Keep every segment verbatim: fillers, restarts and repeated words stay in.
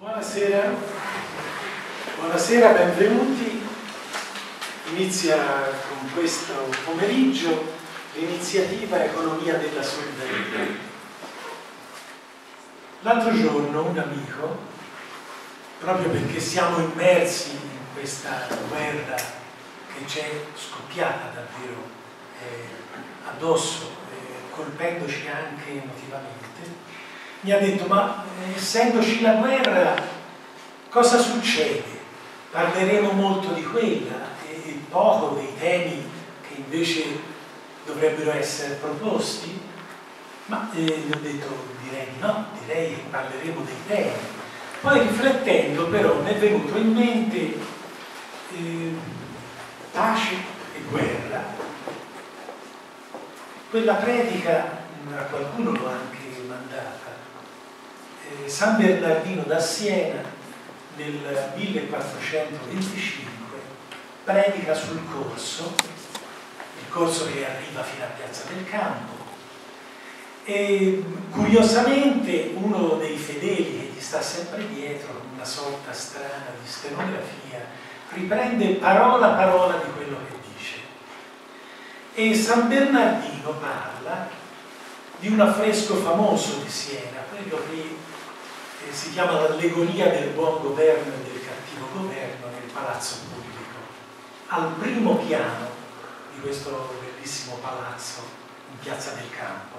Buonasera, buonasera, benvenuti. Inizia con questo pomeriggio l'iniziativa Economia della Solidarietà. L'altro giorno un amico, proprio perché siamo immersi in questa guerra che c'è scoppiata davvero eh, addosso, eh, colpendoci anche emotivamente, mi ha detto: ma eh, essendoci la guerra, cosa succede? Parleremo molto di quella e, e poco dei temi che invece dovrebbero essere proposti? Ma eh, gli ho detto: direi di no, direi che parleremo dei temi. Poi riflettendo però mi è venuto in mente eh, pace e guerra. Quella predica, a qualcuno l'ho anche mandata, San Bernardino da Siena nel millequattrocentoventicinque predica sul corso, il corso che arriva fino a Piazza del Campo, e curiosamente uno dei fedeli che gli sta sempre dietro, con una sorta strana di stenografia, riprende parola a parola di quello che dice. E San Bernardino parla di un affresco famoso di Siena, quello che si chiama l'allegoria del buon governo e del cattivo governo nel palazzo pubblico, al primo piano di questo bellissimo palazzo in Piazza del Campo,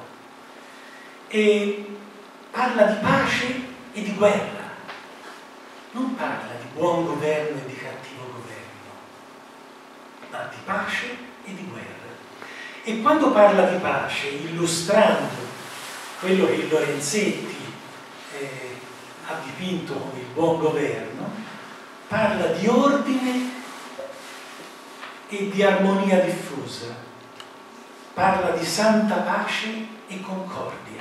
e parla di pace e di guerra, non parla di buon governo e di cattivo governo, ma di pace e di guerra. E quando parla di pace, illustrando quello che il Lorenzetti eh, ha dipinto come il buon governo, parla di ordine e di armonia diffusa, parla di santa pace e concordia.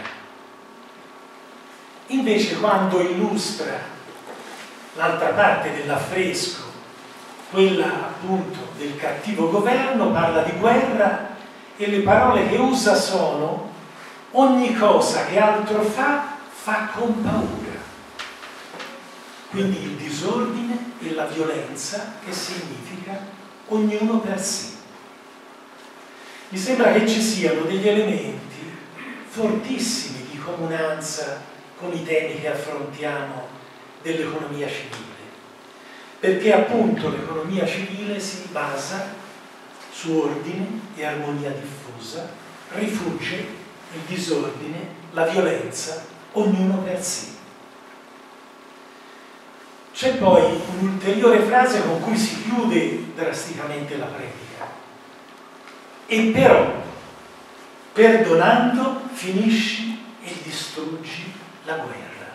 Invece quando illustra l'altra parte dell'affresco, quella appunto del cattivo governo, parla di guerra, e le parole che usa sono: ogni cosa che altro fa, fa con paura. Quindi il disordine e la violenza, che significa ognuno per sé. Mi sembra che ci siano degli elementi fortissimi di comunanza con i temi che affrontiamo dell'economia civile, perché appunto l'economia civile si basa su ordine e armonia diffusa, rifugge il disordine, la violenza, ognuno per sé. C'è poi un'ulteriore frase con cui si chiude drasticamente la predica: e però, perdonando, finisci e distruggi la guerra.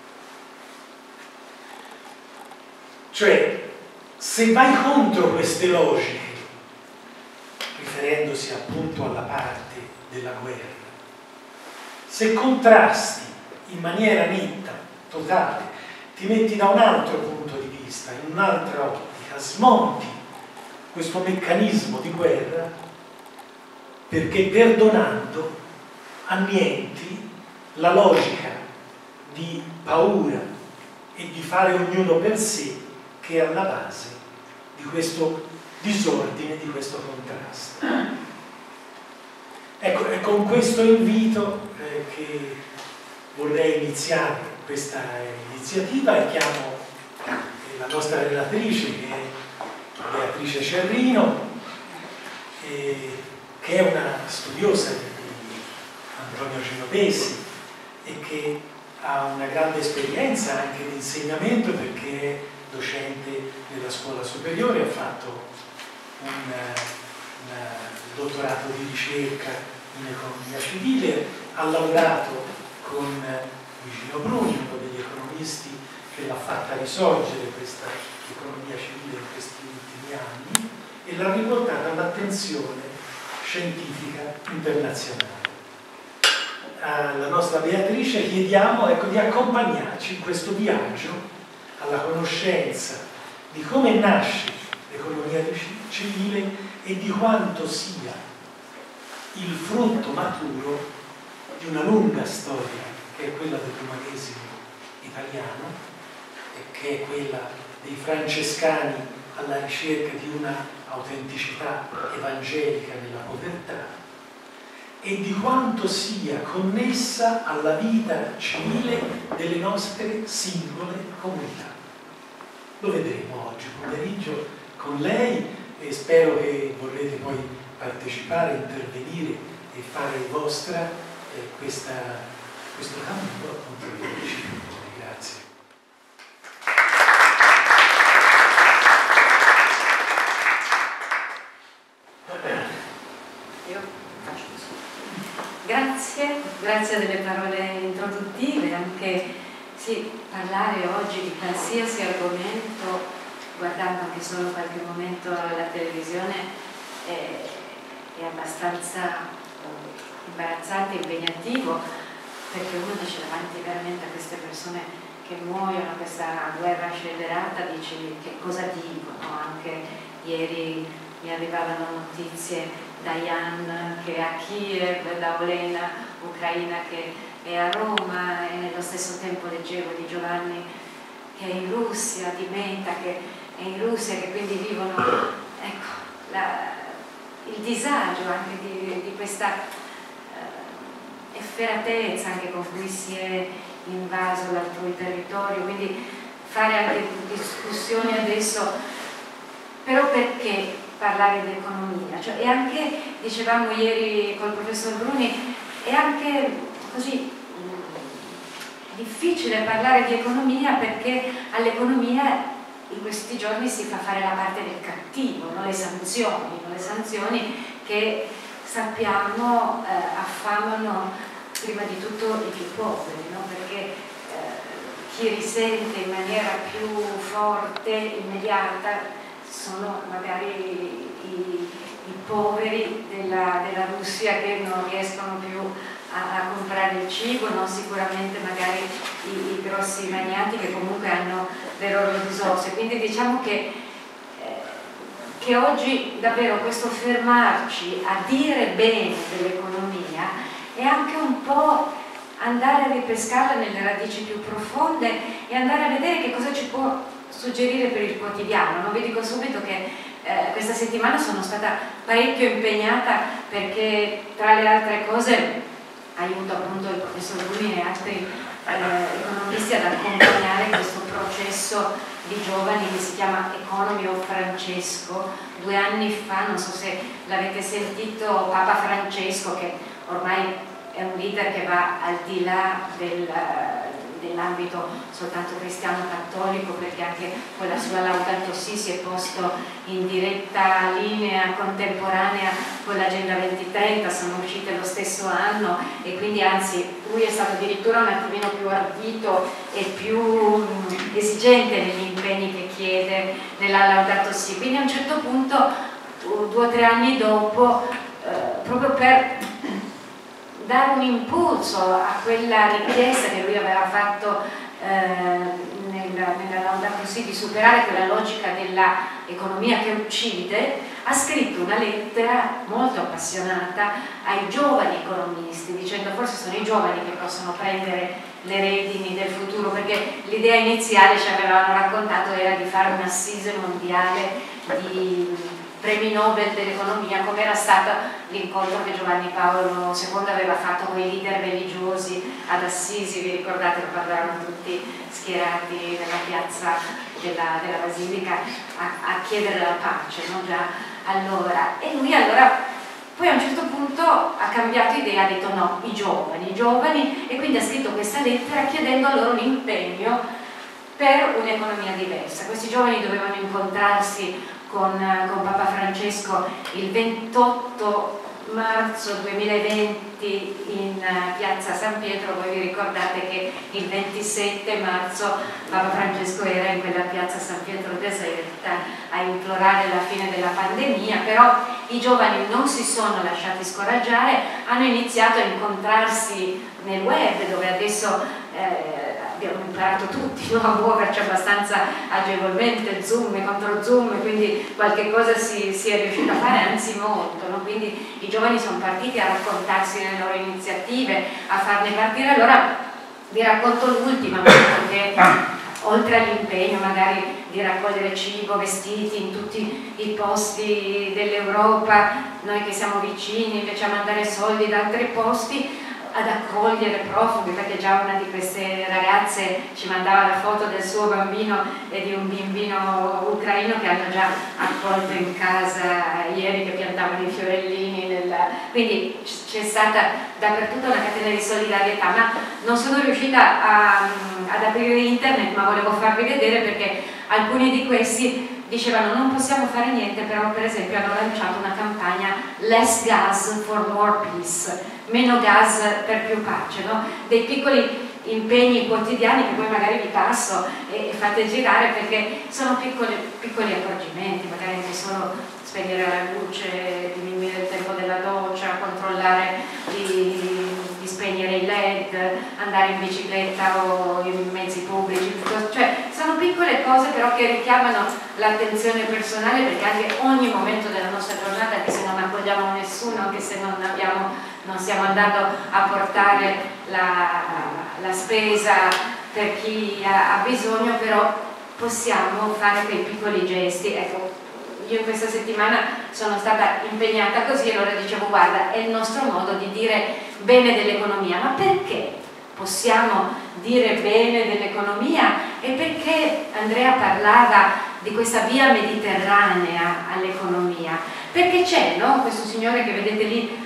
Cioè, se vai contro queste logiche, riferendosi appunto alla parte della guerra, se contrasti in maniera netta, totale, ti metti da un altro punto di vista, in un'altra ottica, smonti questo meccanismo di guerra, perché perdonando annienti la logica di paura e di fare ognuno per sé che è alla base di questo disordine, di questo contrasto. Ecco, è con questo invito eh, che vorrei iniziare questa iniziativa e chiamo eh, la nostra relatrice, che è Beatrice Cerrino, eh, che è una studiosa di Antonio Genovesi e che ha una grande esperienza anche di insegnamento, perché è docente nella scuola superiore, ha fatto un, un dottorato di ricerca in economia civile, ha lavorato con Vigino Bruni, uno degli economisti che l'ha fatta risorgere questa economia civile in questi ultimi anni, e l'ha riportata all'attenzione scientifica internazionale. Alla nostra Beatrice chiediamo, ecco, di accompagnarci in questo viaggio alla conoscenza di come nasce l'economia civile e di quanto sia il frutto maturo di una lunga storia, che è quella dell'umanesimo italiano, che è quella dei francescani alla ricerca di una autenticità evangelica nella povertà, e di quanto sia connessa alla vita civile delle nostre singole comunità. Lo vedremo oggi pomeriggio con lei e spero che vorrete poi partecipare, intervenire e fare vostra eh, questa, questo cammino appunto di reciproco. Grazie. Grazie, grazie delle parole introduttive, anche sì, parlare oggi di qualsiasi argomento, guardando anche solo qualche momento la televisione, è, è abbastanza imbarazzante, impegnativo, perché uno dice davanti veramente a queste persone che muoiono, a questa guerra scellerata, dici che cosa dicono. Anche ieri mi arrivavano notizie da Jan che è a Kiev, da Olena, Ucraina, che è a Roma, e nello stesso tempo leggevo di Giovanni che è in Russia, di Menta che è in Russia, che quindi vivono, ecco, la, il disagio anche di, di questa eh, efferatezza anche con cui si è invaso l'altrui territorio, quindi fare anche discussioni adesso, però perché parlare di economia? Cioè, è anche, dicevamo ieri col professor Bruni, è anche così mh, difficile parlare di economia, perché all'economia in questi giorni si fa fare la parte del cattivo, no? Le sanzioni, no? Le sanzioni che sappiamo eh, affamano prima di tutto i più poveri, no? Perché eh, chi risente in maniera più forte, immediata, sono magari i, i poveri della, della Russia, che non riescono più a, a comprare il cibo, non sicuramente magari i, i grossi magnati che comunque hanno le loro risorse. Quindi diciamo che, eh, che oggi davvero questo fermarci a dire bene dell'economia è anche un po' andare a ripescarla nelle radici più profonde e andare a vedere che cosa ci può suggerire per il quotidiano. Non vi dico subito che eh, questa settimana sono stata parecchio impegnata, perché tra le altre cose aiuto appunto il professor Bruni e altri eh, economisti ad accompagnare questo processo di giovani che si chiama Economy of Francesco. Due anni fa, non so se l'avete sentito, Papa Francesco, che ormai è un leader che va al di là del dell'ambito soltanto cristiano-cattolico, perché anche con la sua Laudato Si si è posto in diretta linea contemporanea con l'Agenda duemilatrenta, sono uscite lo stesso anno, e quindi anzi lui è stato addirittura un attimino più ardito e più esigente negli impegni che chiede nella Laudato Si. Quindi a un certo punto, due o tre anni dopo, eh, proprio per dare un impulso a quella richiesta che lui aveva fatto eh, nella, nella Laudato Si di superare quella logica dell'economia che uccide, ha scritto una lettera molto appassionata ai giovani economisti, dicendo forse sono i giovani che possono prendere le redini del futuro, perché l'idea iniziale, ci avevano raccontato, era di fare un'assise mondiale di premi Nobel dell'economia, come era stato l'incontro che Giovanni Paolo secondo aveva fatto con i leader religiosi ad Assisi. Vi ricordate che parlavano tutti schierati nella piazza della, della Basilica a, a chiedere la pace, no? Già allora. E lui allora poi a un certo punto ha cambiato idea, ha detto no, i giovani, i giovani, e quindi ha scritto questa lettera chiedendo a loro un impegno per un'economia diversa. Questi giovani dovevano incontrarsi Con, con Papa Francesco il ventotto marzo duemilaventi in piazza San Pietro. Voi vi ricordate che il ventisette marzo Papa Francesco era in quella piazza San Pietro deserta a implorare la fine della pandemia, però i giovani non si sono lasciati scoraggiare, hanno iniziato a incontrarsi nel web, dove adesso eh, abbiamo imparato tutti, no? A muoverci abbastanza agevolmente, Zoom contro Zoom, quindi qualche cosa si, si è riuscito a fare, anzi molto, no? Quindi i giovani sono partiti a raccontarsi le loro iniziative, a farne partire. Allora vi racconto l'ultima, perché oltre all'impegno magari di raccogliere cibo, vestiti in tutti i posti dell'Europa, noi che siamo vicini invece a mandare soldi da altri posti, ad accogliere profughi, perché già una di queste ragazze ci mandava la foto del suo bambino e di un bimbino ucraino che hanno già accolto in casa ieri, che piantavano i fiorellini nella... quindi c'è stata dappertutto una catena di solidarietà, ma non sono riuscita a, ad aprire internet, ma volevo farvi vedere perché alcuni di questi dicevano non possiamo fare niente, però per esempio hanno lanciato una campagna Less Gas for More Peace, meno gas per più pace, no? Dei piccoli impegni quotidiani che poi magari vi passo e, e fate girare, perché sono piccoli, piccoli accorgimenti, magari anche solo spegnere la luce, diminuire il tempo della doccia, controllare di, di spegnere i led, andare in bicicletta o in mezzi pubblici, cioè sono piccole cose però che richiamano l'attenzione personale, perché anche ogni momento della nostra giornata, anche se non accogliamo nessuno, anche se non, abbiamo, non stiamo andando a portare la, la spesa per chi ha, ha bisogno, però possiamo fare quei piccoli gesti. Ecco, io in questa settimana sono stata impegnata così e allora dicevo guarda, è il nostro modo di dire bene dell'economia, ma perché possiamo dire bene dell'economia? E perché Andrea parlava di questa via mediterranea all'economia? Perché c'è, no? Questo signore che vedete lì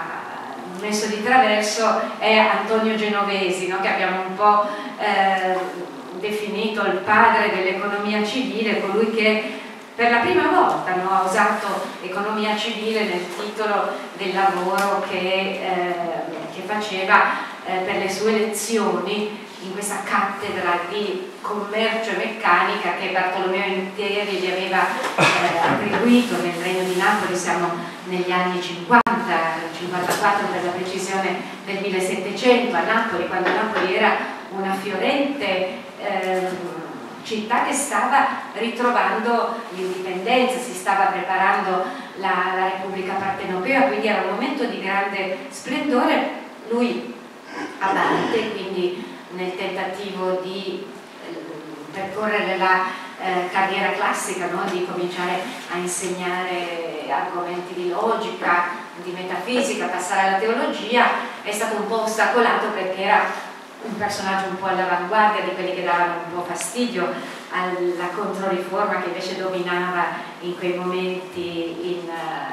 uh, messo di traverso è Antonio Genovesi, no? Che abbiamo un po' eh, definito il padre dell'economia civile, colui che per la prima volta, no, ha usato economia civile nel titolo del lavoro che, eh, che faceva eh, per le sue lezioni in questa cattedra di commercio e meccanica che Bartolomeo Intieri gli aveva eh, attribuito nel Regno di Napoli. Siamo negli anni cinquanta, cinquantaquattro per la precisione del millesettecento, a Napoli, quando Napoli era una fiorente eh, città che stava ritrovando l'indipendenza, si stava preparando la, la Repubblica Partenopea, quindi era un momento di grande splendore. Lui a Dante, quindi nel tentativo di eh, percorrere la eh, carriera classica, no? Di cominciare a insegnare argomenti di logica, di metafisica, passare alla teologia, è stato un po' ostacolato perché era un personaggio un po' all'avanguardia di quelli che davano un po' fastidio alla Controriforma, che invece dominava in quei momenti in,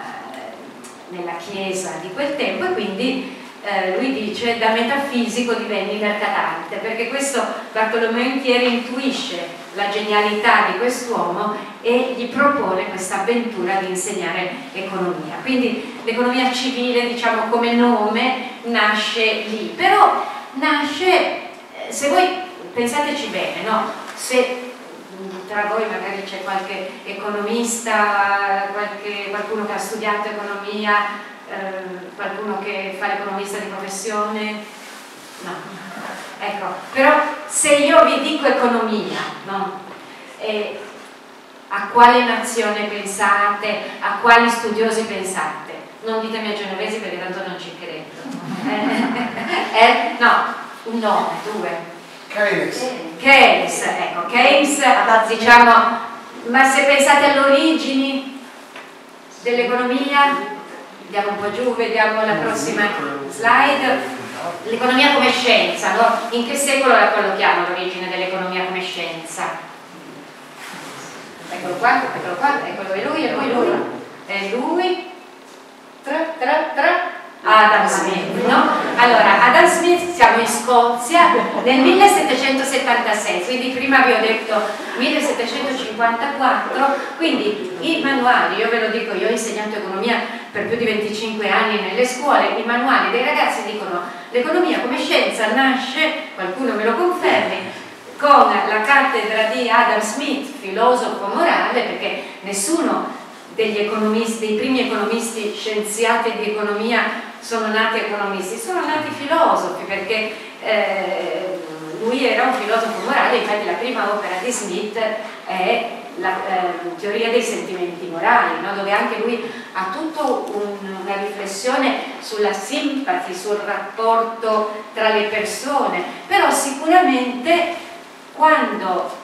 uh, nella Chiesa di quel tempo, e quindi uh, lui dice da metafisico divenni mercatante, perché questo Bartolomeo Intieri intuisce la genialità di quest'uomo e gli propone questa avventura di insegnare economia. Quindi l'economia civile, diciamo come nome, nasce lì, però nasce, se voi pensateci bene, no? Se tra voi magari c'è qualche economista, qualche, qualcuno che ha studiato economia, eh, qualcuno che fa l'economista di professione, no, ecco, però se io vi dico economia, no? E a quale nazione pensate, a quali studiosi pensate? Non ditemi a Genovesi perché tanto non ci credo. Eh, eh, no, un nome, due. Keynes. Keynes, ecco, Keynes, diciamo, ma se pensate alle origini dell'economia, andiamo un po' giù, vediamo la prossima slide, l'economia come scienza, no? In che secolo la collochiamo l'origine dell'economia come scienza? Eccolo qua, eccolo qua, eccolo, è lui, è lui, lui, è lui. Tra, tra, tra, Adam Smith, no? Allora, Adam Smith, siamo in Scozia nel millesettecentosettantasei, quindi prima vi ho detto millesettecentocinquantaquattro, quindi i manuali, io ve lo dico, io ho insegnato economia per più di venticinque anni nelle scuole, i manuali dei ragazzi dicono l'economia come scienza nasce, qualcuno me lo confermi, con la cattedra di Adam Smith, filosofo morale, perché nessuno degli economisti, dei primi economisti scienziati di economia sono nati economisti, sono nati filosofi, perché eh, lui era un filosofo morale. Infatti la prima opera di Smith è la eh, teoria dei sentimenti morali, no? Dove anche lui ha tutta un, una riflessione sulla sympathy, sul rapporto tra le persone, però sicuramente quando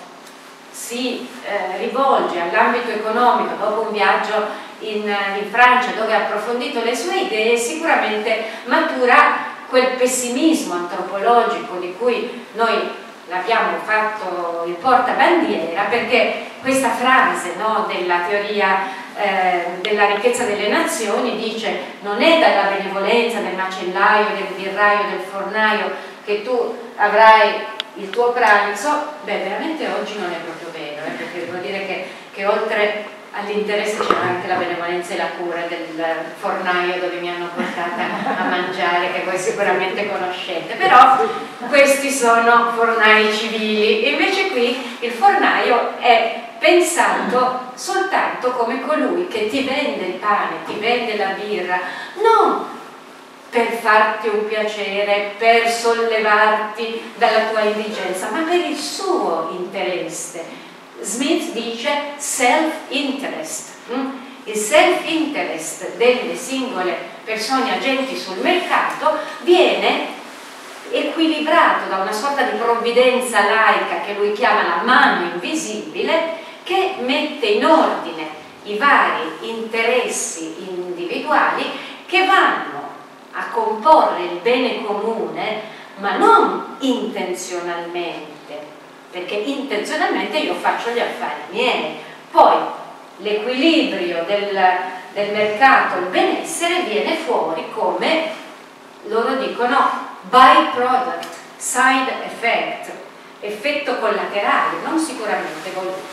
si eh, rivolge all'ambito economico dopo un viaggio in, in Francia dove ha approfondito le sue idee, sicuramente matura quel pessimismo antropologico di cui noi l'abbiamo fatto il portabandiera, perché questa frase, no, della teoria eh, della ricchezza delle nazioni dice: non è dalla benevolenza del macellaio, del birraio, del fornaio che tu avrai il tuo pranzo. Beh, veramente oggi non è proprio vero, eh, perché devo dire che, che oltre all'interesse c'è anche la benevolenza e la cura del fornaio dove mi hanno portata a mangiare, che voi sicuramente conoscete, però questi sono fornai civili, e invece qui il fornaio è pensato soltanto come colui che ti vende il pane, ti vende la birra, non per farti un piacere, per sollevarti dalla tua indigenza, ma per il suo interesse. Smith dice self-interest. Il self-interest delle singole persone agenti sul mercato viene equilibrato da una sorta di provvidenza laica che lui chiama la mano invisibile, che mette in ordine i vari interessi individuali che vanno a comporre il bene comune, ma non intenzionalmente, perché intenzionalmente io faccio gli affari miei, poi l'equilibrio del, del mercato, il benessere viene fuori come, loro dicono, byproduct, side effect, effetto collaterale, non sicuramente voluto.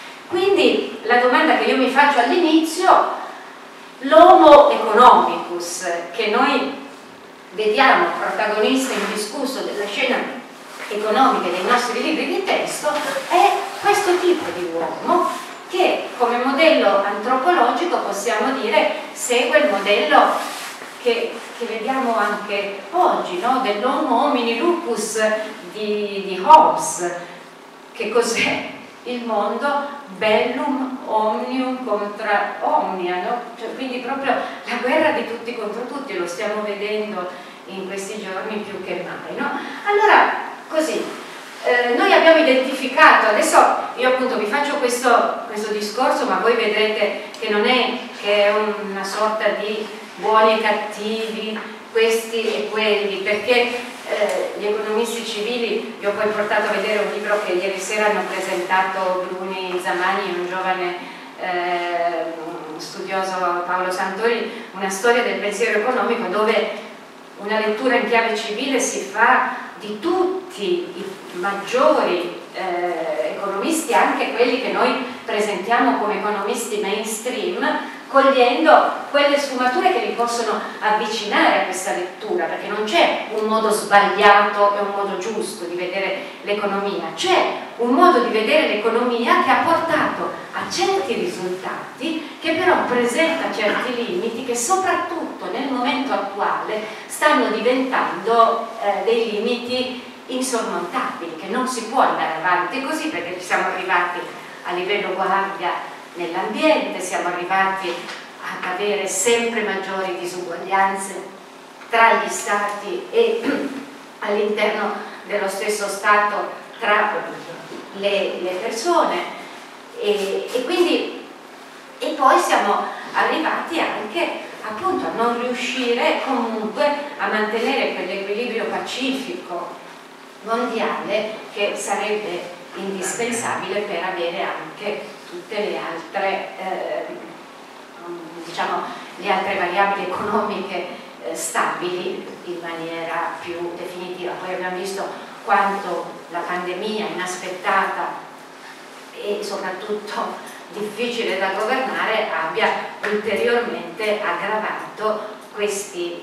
Quindi la domanda che io mi faccio all'inizio: l'homo economicus che noi vediamo protagonista indiscusso della scena economiche dei nostri libri di testo è questo tipo di uomo che, come modello antropologico, possiamo dire segue il modello che, che vediamo anche oggi, no? Dell'homo homini lupus di, di Hobbes. Che cos'è il mondo? Bellum omnium contra omnia, no? Cioè, quindi proprio la guerra di tutti contro tutti, lo stiamo vedendo in questi giorni più che mai, no? Allora, così, eh, noi abbiamo identificato, adesso io appunto vi faccio questo, questo discorso, ma voi vedrete che non è che è una sorta di buoni e cattivi, questi e quelli, perché eh, gli economisti civili, vi ho poi portato a vedere un libro che ieri sera hanno presentato Bruni Zamani, un giovane eh, studioso, Paolo Santori, una storia del pensiero economico, dove una lettura in chiave civile si fa di tutti i maggiori eh, economisti, anche quelli che noi presentiamo come economisti mainstream, cogliendo quelle sfumature che li possono avvicinare a questa lettura, perché non c'è un modo sbagliato e un modo giusto di vedere l'economia, c'è un modo di vedere l'economia che ha portato a certi risultati, che però presenta certi limiti che soprattutto nel momento attuale stanno diventando eh, dei limiti insormontabili, che non si può andare avanti così, perché ci siamo arrivati a livello guardia nell'ambiente, siamo arrivati ad avere sempre maggiori disuguaglianze tra gli stati e all'interno dello stesso stato tra le, le persone, e, e quindi e poi siamo arrivati anche appunto a non riuscire comunque a mantenere quell'equilibrio pacifico mondiale che sarebbe indispensabile per avere anche tutte le altre eh, diciamo le altre variabili economiche eh, stabili in maniera più definitiva. Poi abbiamo visto quanto la pandemia inaspettata e soprattutto difficile da governare abbia ulteriormente aggravato questi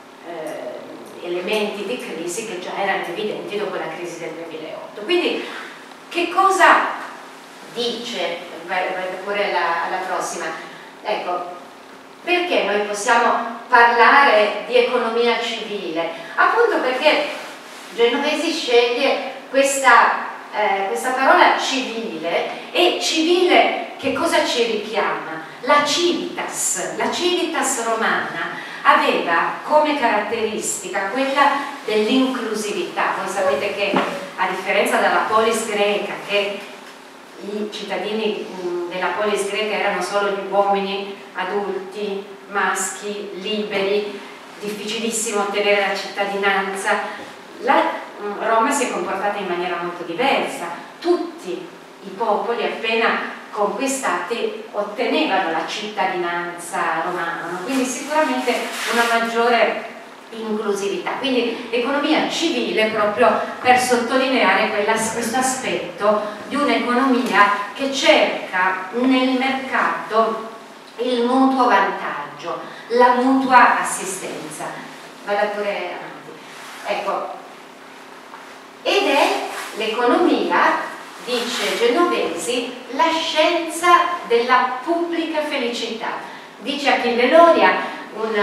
eh, elementi di crisi che già erano evidenti dopo la crisi del duemilaotto. Quindi che cosa dice, vai, vai pure alla, alla prossima, ecco, perché noi possiamo parlare di economia civile? Appunto perché Genovesi sceglie questa, eh, questa parola civile, e civile che cosa ci richiama? La civitas, la civitas romana aveva come caratteristica quella dell'inclusività. Voi sapete che, a differenza della polis greca, che i cittadini della polis greca erano solo gli uomini adulti, maschi, liberi, difficilissimo ottenere la cittadinanza, la Roma si è comportata in maniera molto diversa. Tutti i popoli appena conquistati ottenevano la cittadinanza romana, quindi sicuramente una maggiore inclusività. Quindi economia civile, proprio per sottolineare quella, questo aspetto di un'economia che cerca nel mercato il mutuo vantaggio, la mutua assistenza. Vado pure avanti. Ecco, ed è l'economia, dice Genovesi, la scienza della pubblica felicità. Dice Achille Loria, un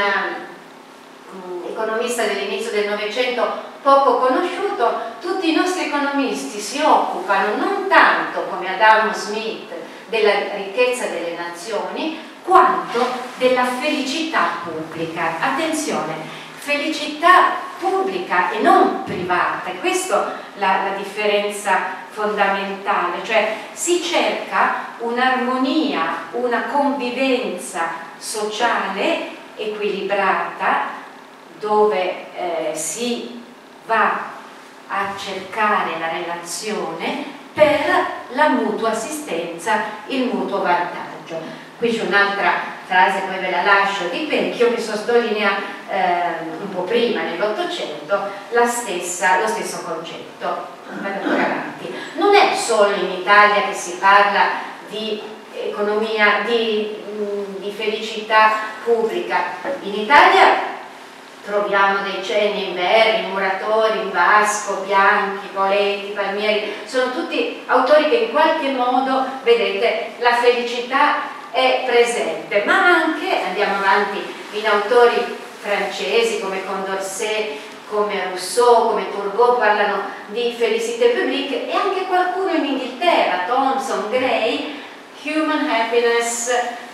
economista dell'inizio del Novecento poco conosciuto: tutti i nostri economisti si occupano non tanto, come Adam Smith, della ricchezza delle nazioni, quanto della felicità pubblica. Attenzione, felicità pubblica e non privata, e questa è la, la differenza fondamentale, cioè si cerca un'armonia, una convivenza sociale equilibrata, dove eh, si va a cercare la relazione per la mutua assistenza, il mutuo vantaggio. Qui c'è un'altra frase, poi ve la lascio, di Pecchio, che sottolinea eh, un po' prima, nell'Ottocento, la stessa, lo stesso concetto. Vado pure avanti. Non è solo in Italia che si parla di economia, di, di felicità pubblica. In Italia troviamo dei cenni in Verri, Muratori, in Vasco, Bianchi, Poletti, Palmieri, sono tutti autori che in qualche modo, vedete, la felicità è presente, ma anche, andiamo avanti, in autori francesi come Condorcet, come Rousseau, come Turgot parlano di félicité publique, e anche qualcuno in Inghilterra, Thomson, Gray, Human Happiness,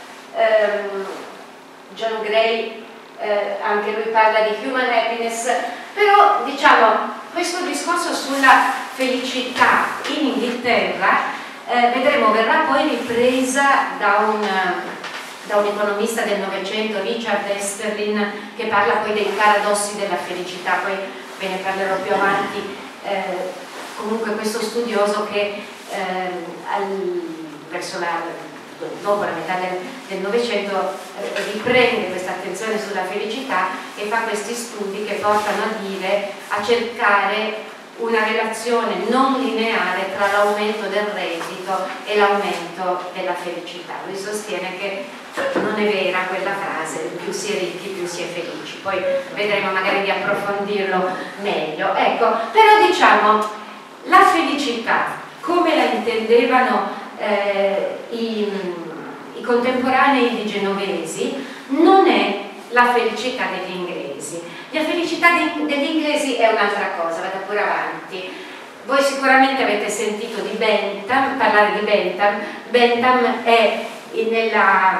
ehm, John Gray, eh, anche lui parla di Human Happiness, però diciamo questo discorso sulla felicità in Inghilterra eh, vedremo verrà poi ripresa da un, da un economista del Novecento, Richard Esterlin, che parla poi dei paradossi della felicità, poi ve ne parlerò più avanti. Eh, comunque questo studioso che eh, al, verso la dopo la metà del Novecento eh, riprende questa attenzione sulla felicità e fa questi studi che portano a dire, a cercare una relazione non lineare tra l'aumento del reddito e l'aumento della felicità. Lui sostiene che non è vera quella frase, più si è ricchi più si è felici, poi vedremo magari di approfondirlo meglio. Ecco, però diciamo, la felicità come la intendevano Eh, i, i contemporanei di Genovesi non è la felicità degli inglesi. La felicità de, degli inglesi è un'altra cosa, vado pure avanti. Voi sicuramente avete sentito di Bentham, parlare di Bentham. Bentham è nella,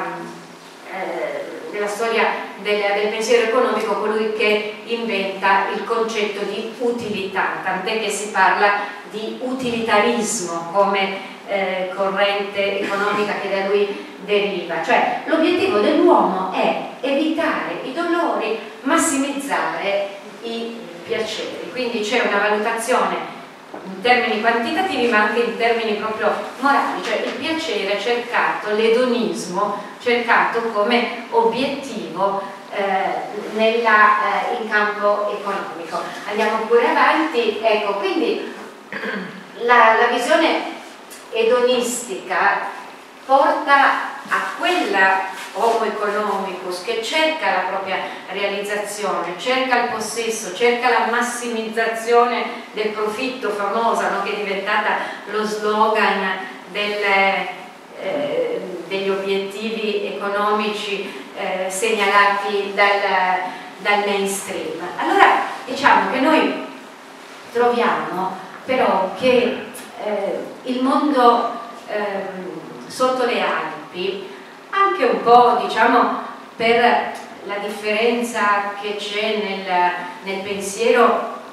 eh, nella storia del, del pensiero economico colui che inventa il concetto di utilità, tant'è che si parla di utilitarismo come Eh, corrente economica che da lui deriva, cioè l'obiettivo dell'uomo è evitare i dolori, massimizzare i piaceri, quindi c'è una valutazione in termini quantitativi ma anche in termini proprio morali, cioè il piacere cercato, l'edonismo cercato come obiettivo eh, nella, eh, in campo economico. Andiamo pure avanti, ecco, quindi la, la visione edonistica porta a quella homo economicus che cerca la propria realizzazione, cerca il possesso, cerca la massimizzazione del profitto, famosa, no? Che è diventata lo slogan delle, eh, degli obiettivi economici eh, segnalati dal, dal mainstream. Allora diciamo che noi troviamo però che Eh, il mondo eh, sotto le Alpi, anche un po' diciamo per la differenza che c'è nel, nel pensiero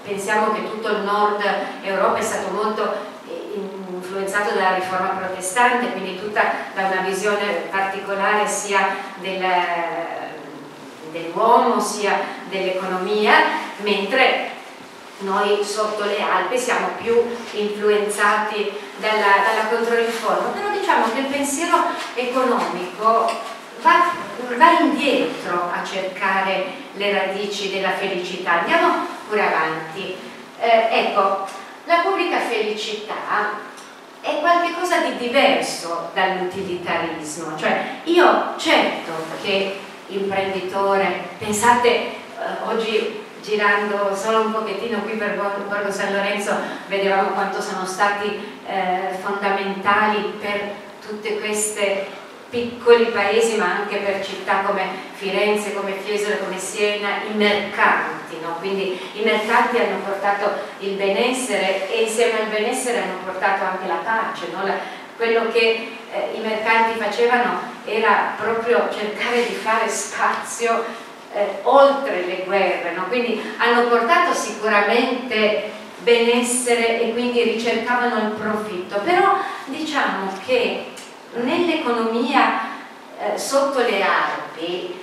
pensiamo che tutto il nord Europa è stato molto influenzato dalla riforma protestante, quindi tutta da una visione particolare sia del, dell'uomo sia dell'economia, mentre noi sotto le Alpi siamo più influenzati dalla, dalla Controriforma. Però diciamo che il pensiero economico va, va indietro a cercare le radici della felicità. Andiamo pure avanti. Eh, ecco, la pubblica felicità è qualcosa di diverso dall'utilitarismo, cioè io certo che imprenditore, pensate eh, oggi girando solo un pochettino qui per Borgo San Lorenzo vedevamo quanto sono stati eh, fondamentali per tutte queste piccoli paesi, ma anche per città come Firenze, come Fiesole, come Siena, i mercanti, no? Quindi i mercanti hanno portato il benessere e insieme al benessere hanno portato anche la pace, no? La, quello che eh, i mercanti facevano era proprio cercare di fare spazio eh, oltre le guerre, no? Quindi hanno portato sicuramente benessere e quindi ricercavano il profitto, però diciamo che nell'economia eh, sotto le Alpi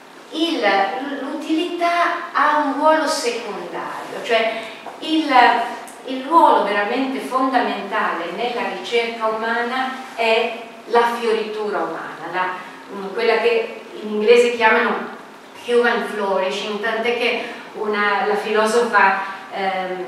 l'utilità ha un ruolo secondario, cioè il, il ruolo veramente fondamentale nella ricerca umana è la fioritura umana, la, quella che in inglese chiamano human flourishing, tant'è che una, la filosofa ehm,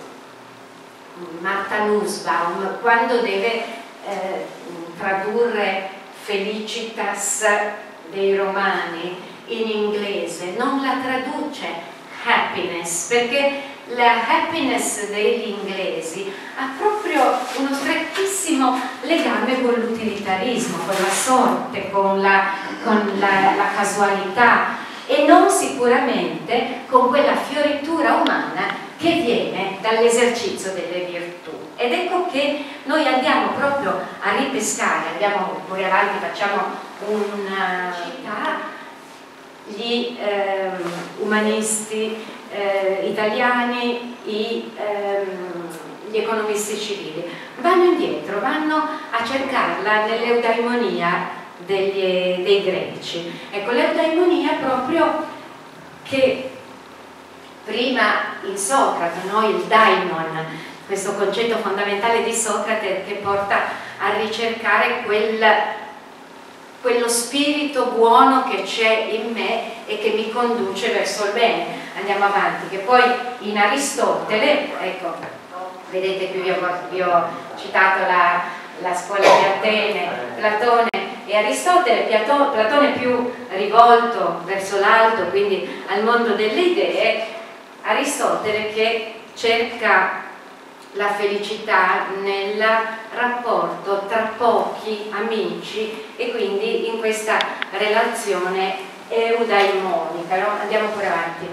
Martha Nussbaum, quando deve eh, tradurre Felicitas dei Romani in inglese, non la traduce happiness, perché la happiness degli inglesi ha proprio uno strettissimo legame con l'utilitarismo, con la sorte, con, la, con la, la casualità e non sicuramente con quella fioritura umana che viene dall'esercizio delle virtù. Ed ecco che noi andiamo proprio a ripescare, andiamo pure avanti, facciamo una città, gli eh, umanisti eh, italiani, i, ehm, gli economisti civili, vanno indietro, vanno a cercarla nell'eudaimonia degli, dei greci. Ecco, l'eudaimonia proprio che prima in Socrate, no? Il daimon, questo concetto fondamentale di Socrate che porta a ricercare quel, quello spirito buono che c'è in me e che mi conduce verso il bene. Andiamo avanti, che poi in Aristotele, ecco, vedete qui vi ho, vi ho citato la, la scuola di Atene, Platone e Aristotele, Plato, Platone più rivolto verso l'alto, quindi al mondo delle idee, Aristotele che cerca la felicità nel rapporto tra pochi amici e quindi in questa relazione eudaimonica, no? Andiamo pure avanti.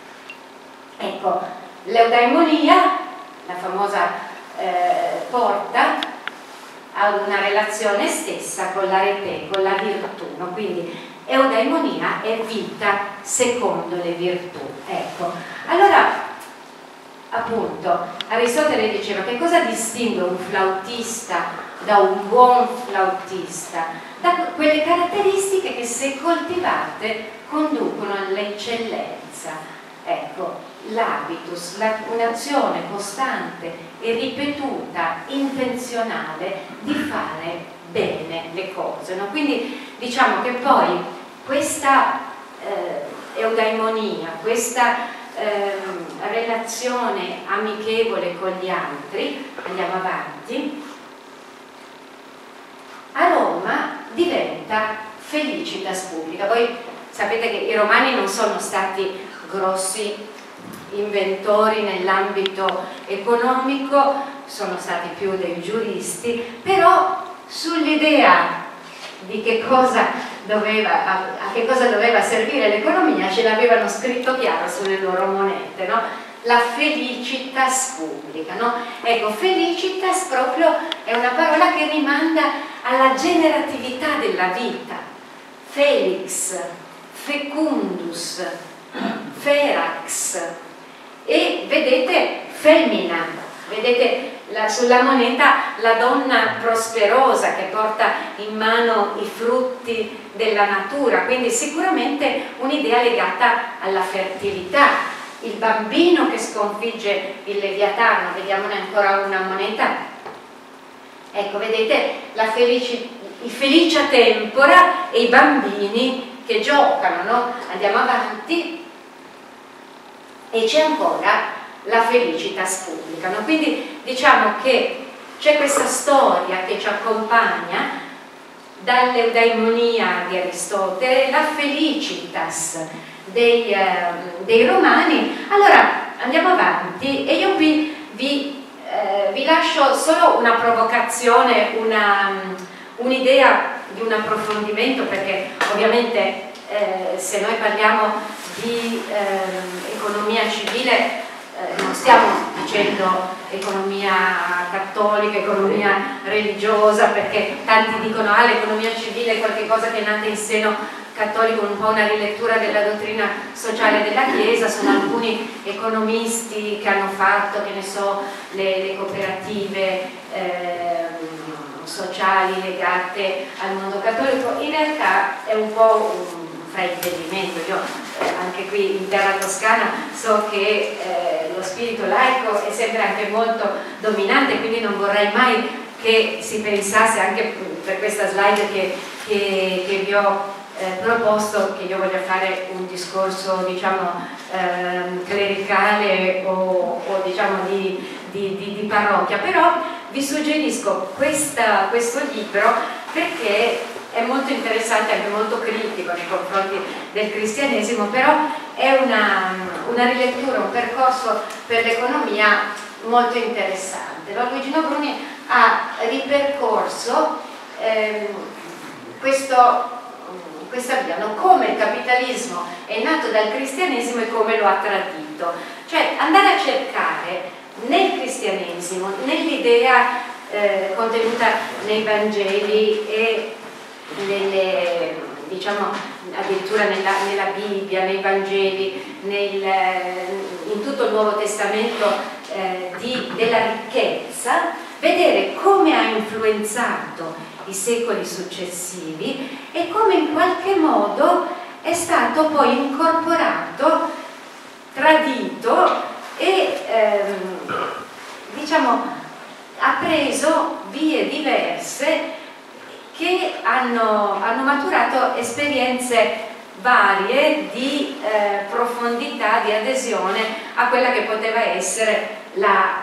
Ecco, l'eudaimonia, la famosa eh, porta a una relazione stessa con l'arete, con la virtù, no? Quindi eudaimonia è vita secondo le virtù. Ecco, allora appunto Aristotele diceva che cosa distingue un flautista da un buon flautista? Da quelle caratteristiche che se coltivate conducono all'eccellenza. Ecco, l'habitus, un'azione costante e ripetuta, intenzionale di fare bene le cose, no? Quindi diciamo che poi questa eh, eudaimonia, questa eh, relazione amichevole con gli altri, andiamo avanti, a Roma diventa felicitas publica. Voi sapete che i romani non sono stati grossi inventori nell'ambito economico, sono stati più dei giuristi, però sull'idea di che cosa doveva, a, a che cosa doveva servire l'economia ce l'avevano scritto chiaro sulle loro monete, no? La felicitas publica, no? Ecco, felicitas proprio è una parola che rimanda alla generatività della vita. Felix, fecundus, ferax, e vedete femmina, vedete la, sulla moneta la donna prosperosa che porta in mano i frutti della natura, quindi sicuramente un'idea legata alla fertilità. Il bambino che sconfigge il Leviatano, vediamone ancora una moneta, ecco vedete la felici, il felicia tempora e i bambini che giocano, no? Andiamo avanti e c'è ancora la felicitas publica, no? Quindi diciamo che c'è questa storia che ci accompagna dall'eudaimonia di Aristotele, la felicitas dei, eh, dei romani. Allora andiamo avanti e io qui vi, eh, vi lascio solo una provocazione, un'idea di un approfondimento, perché ovviamente eh, se noi parliamo di eh, economia civile Eh, non stiamo dicendo economia cattolica, economia religiosa, perché tanti dicono ah, l'economia civile è qualcosa che è nata in seno cattolico, un po' una rilettura della dottrina sociale della Chiesa. Sono alcuni economisti che hanno fatto, che ne so, le, le cooperative eh, sociali legate al mondo cattolico. In realtà è un po' un fraintendimento. Io eh, anche qui in terra toscana so che eh, lo spirito laico è sempre anche molto dominante, quindi non vorrei mai che si pensasse, anche per questa slide che, che, che vi ho eh, proposto, che io voglia fare un discorso diciamo eh, clericale o, o diciamo di, di, di, di parrocchia, però vi suggerisco questa, questo libro perché è molto interessante, anche molto critico nei confronti del cristianesimo, però è una, una rilettura, un percorso per l'economia molto interessante. No? Luigino Bruni ha ripercorso ehm, questo, questa via, no? Come il capitalismo è nato dal cristianesimo e come lo ha tradito. Cioè andare a cercare nel cristianesimo, nell'idea eh, contenuta nei Vangeli e nelle, diciamo, addirittura nella, nella Bibbia, nei Vangeli, nel, in tutto il Nuovo Testamento eh, di, della ricchezza, vedere come ha influenzato i secoli successivi e come in qualche modo è stato poi incorporato, tradito e ehm, diciamo ha preso vie diverse che hanno, hanno maturato esperienze varie di eh, profondità, di adesione a quella che poteva essere la,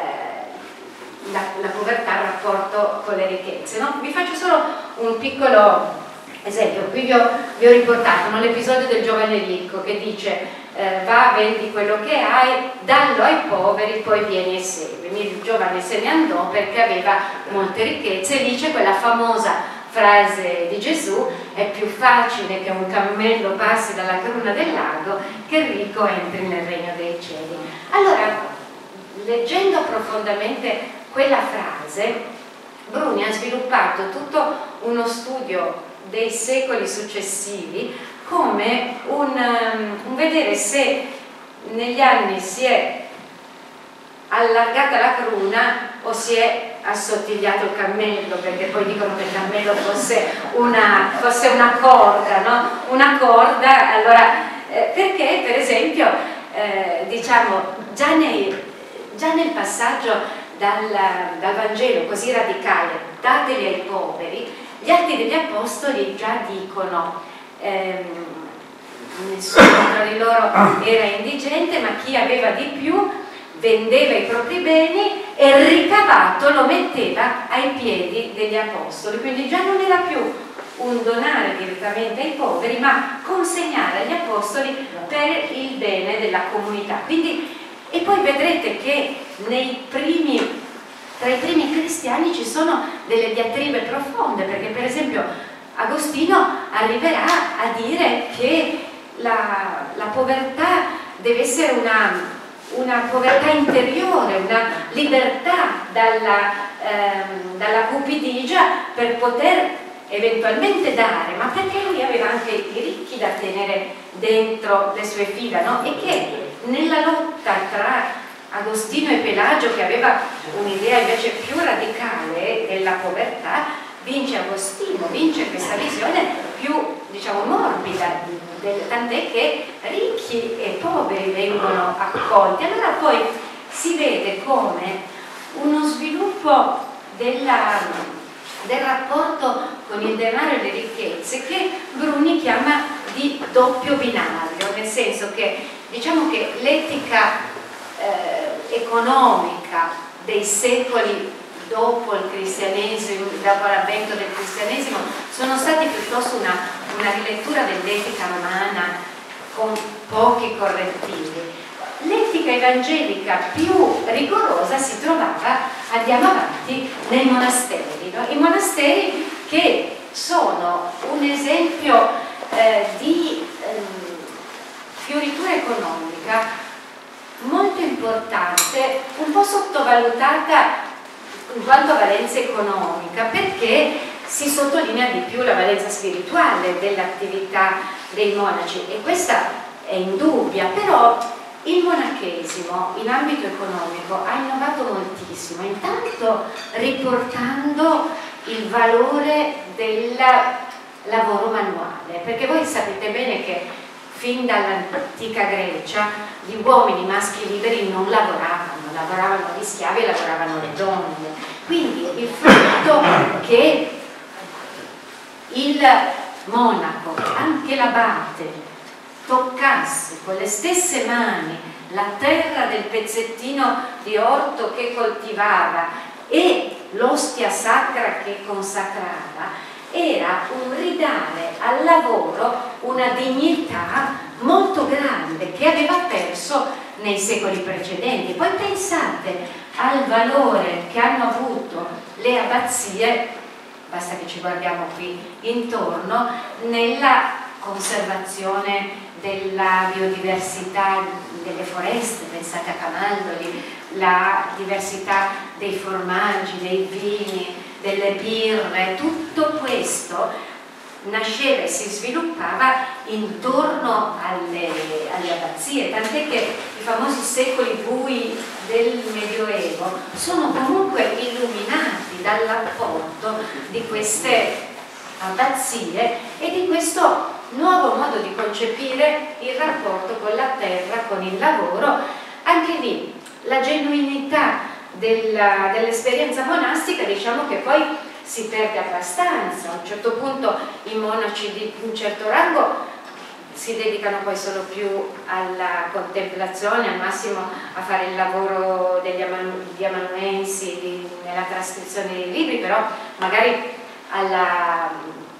eh, la, la povertà in rapporto con le ricchezze. No? Vi faccio solo un piccolo esempio. Qui vi ho, vi ho riportato no, l'episodio del giovane ricco che dice eh, va, vendi quello che hai, dallo ai poveri, poi vieni e seguimi. Il giovane se ne andò perché aveva molte ricchezze, e lì c'è quella famosa frase di Gesù: è più facile che un cammello passi dalla cruna del lago che il ricco entri nel regno dei cieli. Allora, leggendo profondamente quella frase, Bruni ha sviluppato tutto uno studio dei secoli successivi come un, um, un vedere se negli anni si è allargata la cruna o si è assottigliato il cammello, perché poi dicono che il cammello fosse una, fosse una corda, no? Una corda, allora, eh, perché per esempio, eh, diciamo, già, nei, già nel passaggio dal, dal Vangelo così radicale, dateli ai poveri, gli Atti degli Apostoli già dicono ehm, nessuno tra di loro era indigente, ma chi aveva di più vendeva i propri beni e il ricavato lo metteva ai piedi degli apostoli. Quindi già non era più un donare direttamente ai poveri, ma consegnare agli apostoli per il bene della comunità. Quindi, e poi vedrete che nei primi, tra i primi cristiani ci sono delle diatribe profonde, perché per esempio Agostino arriverà a dire che la, la povertà deve essere una una povertà interiore, una libertà dalla, ehm, dalla cupidigia per poter eventualmente dare, ma perché lui aveva anche i ricchi da tenere dentro le sue fila, no? E che nella lotta tra Agostino e Pelagio, che aveva un'idea invece più radicale della povertà, vince Agostino, vince questa visione più, diciamo, morbida, tant'è che ricchi e poveri vengono accolti. Allora poi si vede come uno sviluppo della, del rapporto con il denaro e le ricchezze che Bruni chiama di doppio binario, nel senso che, diciamo che l'etica eh, economica dei secoli dopo il cristianesimo, dopo l'avvento del cristianesimo, sono stati piuttosto una, una rilettura dell'etica romana con pochi correttivi. L'etica evangelica più rigorosa si trovava, andiamo avanti, nei monasteri, no? I monasteri che sono un esempio eh, di eh, fioritura economica molto importante, un po' sottovalutata in quanto a valenza economica, perché si sottolinea di più la valenza spirituale dell'attività dei monaci, e questa è indubbia. Però il monachesimo in ambito economico ha innovato moltissimo, intanto riportando il valore del lavoro manuale, perché voi sapete bene che fin dall'antica Grecia gli uomini maschi liberi non lavoravano, lavoravano gli schiavi e lavoravano le donne. Quindi il fatto che il monaco, anche l'abate, toccasse con le stesse mani la terra del pezzettino di orto che coltivava e l'ostia sacra che consacrava, era un ridare al lavoro una dignità molto grande che aveva perso nei secoli precedenti. Poi pensate al valore che hanno avuto le abbazie, basta che ci guardiamo qui intorno, nella conservazione della biodiversità delle foreste. Pensate a Camaldoli, la diversità dei formaggi, dei vini, delle birre, tutto questo nasceva e si sviluppava intorno alle, alle abbazie, tant'è che i famosi secoli bui del Medioevo sono comunque illuminati dall'apporto di queste abbazie e di questo nuovo modo di concepire il rapporto con la terra, con il lavoro. Anche lì la genuinità dell'esperienza monastica, diciamo che poi si perde abbastanza. A un certo punto i monaci di un certo rango si dedicano poi solo più alla contemplazione, al massimo a fare il lavoro degli amanuensi di, nella trascrizione dei libri, però magari alla,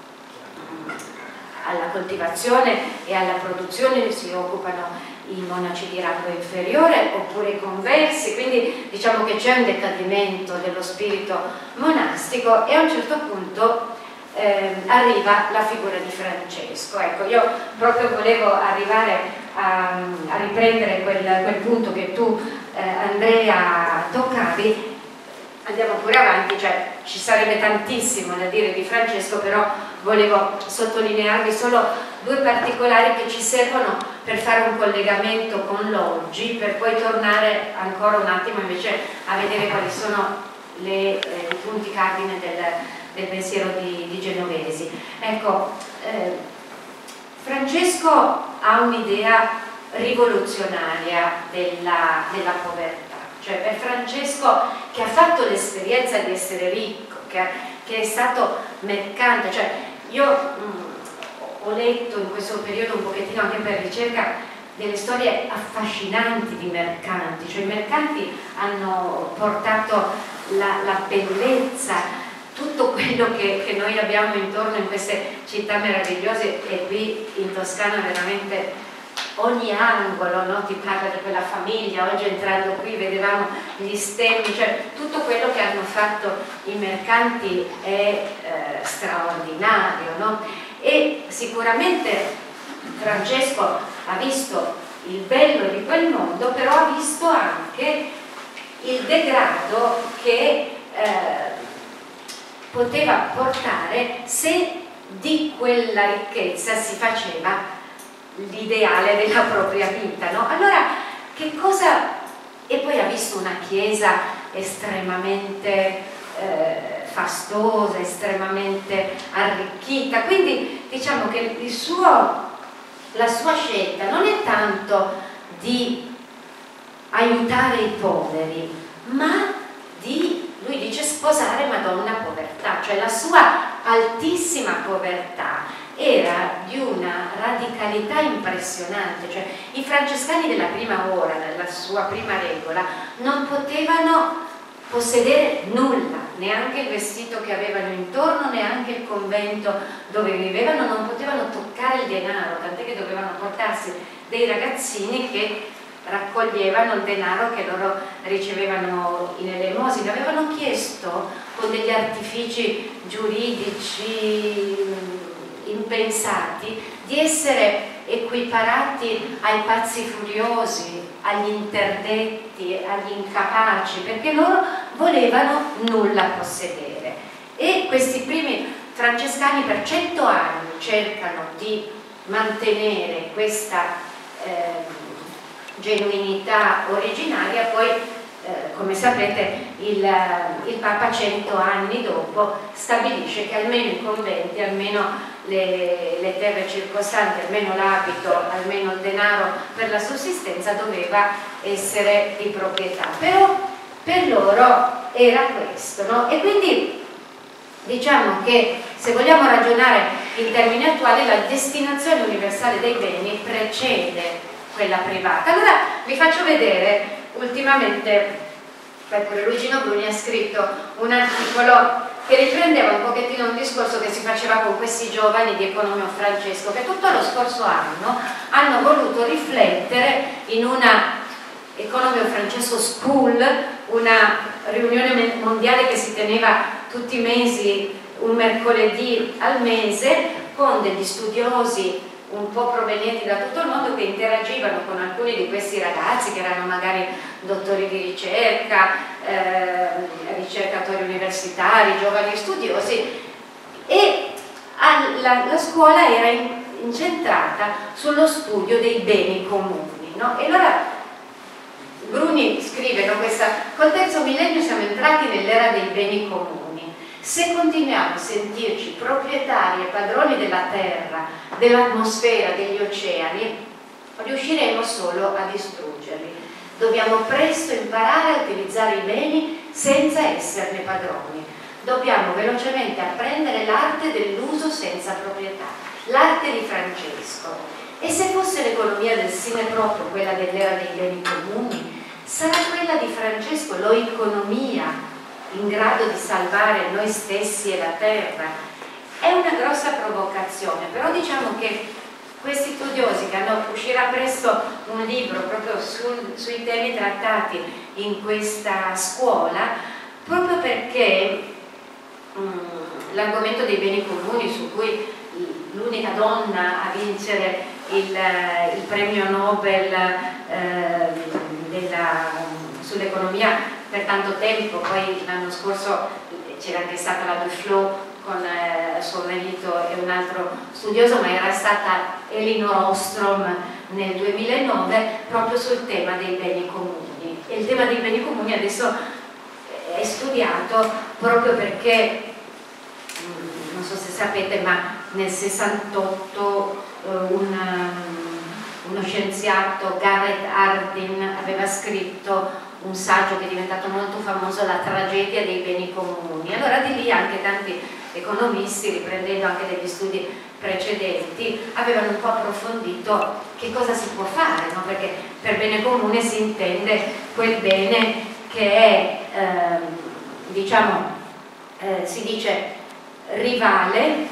alla coltivazione e alla produzione si occupano i monaci di rango inferiore oppure i conversi. Quindi diciamo che c'è un decadimento dello spirito monastico e a un certo punto eh, arriva la figura di Francesco. Ecco, io proprio volevo arrivare a, a riprendere quel, quel punto che tu eh, Andrea toccavi. Andiamo pure avanti, cioè ci sarebbe tantissimo da dire di Francesco, però volevo sottolinearvi solo due particolari che ci servono per fare un collegamento con l'oggi, per poi tornare ancora un attimo invece a vedere quali sono le, eh, i punti cardine del, del pensiero di, di Genovesi. Ecco, eh, Francesco ha un'idea rivoluzionaria della, della povertà. Cioè per Francesco, che ha fatto l'esperienza di essere ricco, che, che è stato mercante, cioè io mh, ho letto in questo periodo un pochettino anche per ricerca delle storie affascinanti di mercanti, cioè i mercanti hanno portato la, la bellezza, tutto quello che, che noi abbiamo intorno in queste città meravigliose, e qui in Toscana veramente ogni angolo, no? Ti parla di quella famiglia. Oggi entrando qui vedevamo gli stemmi, cioè tutto quello che hanno fatto i mercanti è eh, straordinario, no? E sicuramente Francesco ha visto il bello di quel mondo, però ha visto anche il degrado che eh, poteva portare se di quella ricchezza si faceva l'ideale della propria vita, no? Allora che cosa... e poi ha visto una chiesa estremamente eh, fastosa, estremamente arricchita, quindi diciamo che il suo, la sua scelta non è tanto di aiutare i poveri, ma di, lui dice, sposare Madonna povertà, cioè la sua altissima povertà era di una radicalità impressionante, cioè i francescani della prima ora, nella sua prima regola, non potevano possedere nulla, neanche il vestito che avevano intorno, neanche il convento dove vivevano, non potevano toccare il denaro, tant'è che dovevano portarsi dei ragazzini che raccoglievano il denaro che loro ricevevano in elemosina. Avevano chiesto con degli artifici giuridici impensati di essere equiparati ai pazzi furiosi, agli interdetti, agli incapaci, perché loro volevano nulla possedere. E questi primi francescani per cento anni cercano di mantenere questa eh, genuinità originaria. Poi eh, come sapete il, il Papa cento anni dopo stabilisce che almeno i conventi, almeno le, le terre circostanti, almeno l'abito, almeno il denaro per la sussistenza doveva essere di proprietà. Però per loro era questo, no? E quindi diciamo che se vogliamo ragionare in termini attuali, la destinazione universale dei beni precede quella privata. Allora vi faccio vedere, ultimamente Luigino Bruni ha scritto un articolo che riprendeva un pochettino un discorso che si faceva con questi giovani di Economio Francesco, che tutto lo scorso anno hanno voluto riflettere in una Economio Francesco School, una riunione mondiale che si teneva tutti i mesi, un mercoledì al mese, con degli studiosi un po' provenienti da tutto il mondo che interagivano con alcuni di questi ragazzi che erano magari dottori di ricerca, eh, ricercatori universitari, giovani studiosi, e alla, la scuola era in, incentrata sullo studio dei beni comuni, no? E allora Bruni scrive, no, questa, col terzo millennio siamo entrati nell'era dei beni comuni. Se continuiamo a sentirci proprietari e padroni della terra, dell'atmosfera, degli oceani, riusciremo solo a distruggerli. Dobbiamo presto imparare a utilizzare i beni senza esserne padroni. Dobbiamo velocemente apprendere l'arte dell'uso senza proprietà, l'arte di Francesco. E se fosse l'economia del sine proprio quella dell'era dei beni comuni, sarà quella di Francesco l'economia in grado di salvare noi stessi e la terra? È una grossa provocazione, però diciamo che questi studiosi che hanno, uscirà presto un libro proprio sul, sui temi trattati in questa scuola, proprio perché l'argomento dei beni comuni, su cui l'unica donna a vincere il, il premio Nobel eh, sull'economia per tanto tempo, poi l'anno scorso c'era anche stata la Duflo con eh, suo marito e un altro studioso, ma era stata Elinor Ostrom nel duemilanove proprio sul tema dei beni comuni. E il tema dei beni comuni adesso è studiato proprio perché, non so se sapete, ma nel sessantotto eh, un, uno scienziato, Garrett Hardin, aveva scritto un saggio che è diventato molto famoso, La tragedia dei beni comuni. Allora di lì anche tanti economisti, riprendendo anche degli studi precedenti, avevano un po' approfondito che cosa si può fare, no? Perché per bene comune si intende quel bene che è, eh, diciamo, eh, si dice rivale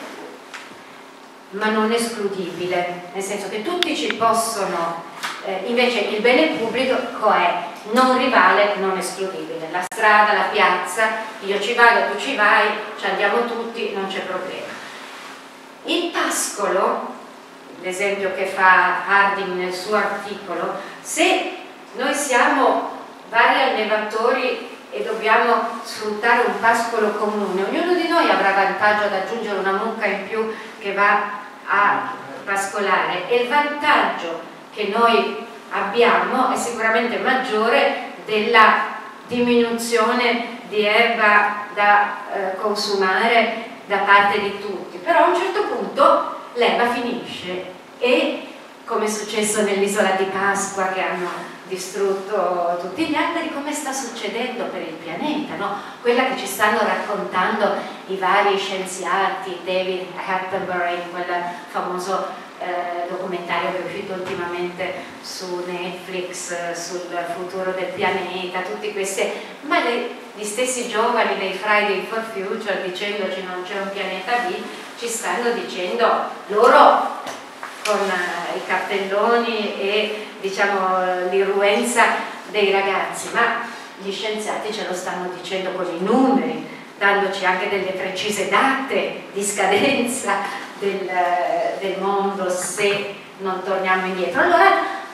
ma non escludibile, nel senso che tutti ci possono, eh, invece il bene pubblico è non rivale, non escludibile. La strada, la piazza, io ci vado, tu ci vai, ci andiamo tutti, non c'è problema. Il pascolo, l'esempio che fa Harding nel suo articolo, se noi siamo vari allevatori e dobbiamo sfruttare un pascolo comune, ognuno di noi avrà vantaggio ad aggiungere una mucca in più che va a pascolare, e il vantaggio che noi abbiamo è sicuramente maggiore della diminuzione di erba da eh, consumare da parte di tutti, però a un certo punto l'erba finisce e, come è successo nell'isola di Pasqua che hanno distrutto tutti gli alberi, come sta succedendo per il pianeta, no? Quella che ci stanno raccontando i vari scienziati, David Attenborough in quel famoso eh, documentario che è uscito ultimamente su Netflix eh, sul futuro del pianeta, tutti questi, ma le, gli stessi giovani dei Friday for Future, dicendoci non c'è un pianeta B, ci stanno dicendo loro con uh, i cartelloni e diciamo l'irruenza dei ragazzi, ma gli scienziati ce lo stanno dicendo con i numeri, dandoci anche delle precise date di scadenza del, uh, del mondo se non torniamo indietro. Allora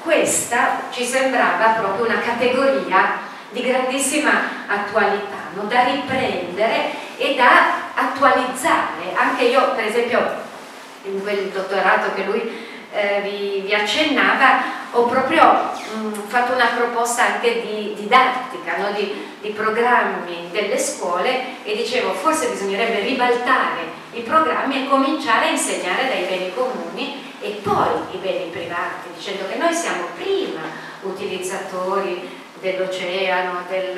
questa ci sembrava proprio una categoria di grandissima attualità, no? Da riprendere e da attualizzare. Anche io, per esempio, in quel dottorato che lui eh, vi, vi accennava, ho proprio mh, fatto una proposta anche di didattica, no? di, di programmi delle scuole, e dicevo forse bisognerebbe ribaltare i programmi e cominciare a insegnare dai beni comuni e poi i beni privati, dicendo che noi siamo prima utilizzatori dell'oceano, del,